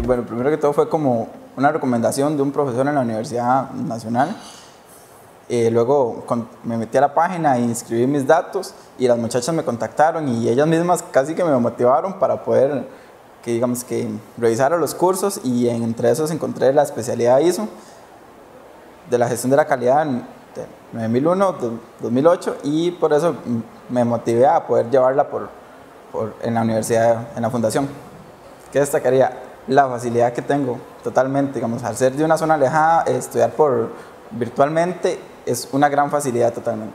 Bueno, primero que todo fue como una recomendación de un profesor en la Universidad Nacional. Luego me metí a la página e inscribí mis datos y las muchachas me contactaron y ellas mismas casi que me motivaron para poder, digamos que revisara los cursos, y entre esos encontré la especialidad ISO de la gestión de la calidad en 2001-2008, y por eso me motivé a poder llevarla en la universidad, en la fundación. ¿Qué destacaría? La facilidad que tengo totalmente, digamos, al ser de una zona alejada, estudiar virtualmente es una gran facilidad totalmente.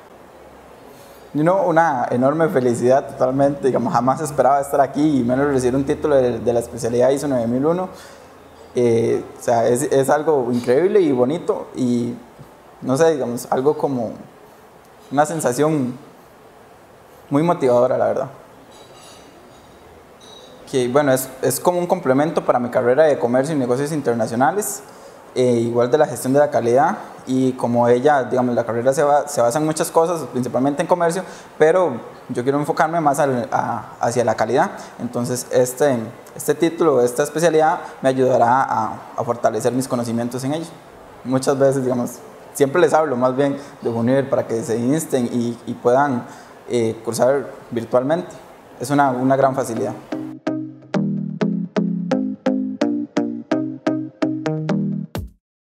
Una enorme felicidad totalmente, digamos, jamás esperaba estar aquí y menos recibir un título de la especialidad ISO 9001. O sea, es algo increíble y bonito, y no sé, digamos, algo como una sensación muy motivadora, la verdad. Que bueno, es como un complemento para mi carrera de comercio y negocios internacionales, igual de la gestión de la calidad, y como ella, digamos, la carrera se basa en muchas cosas, principalmente en comercio, pero yo quiero enfocarme más hacia la calidad. Entonces este título, esta especialidad me ayudará a fortalecer mis conocimientos en ello. Muchas veces, digamos, siempre les hablo más bien de unir para que se insten y puedan cursar virtualmente. Es una gran facilidad.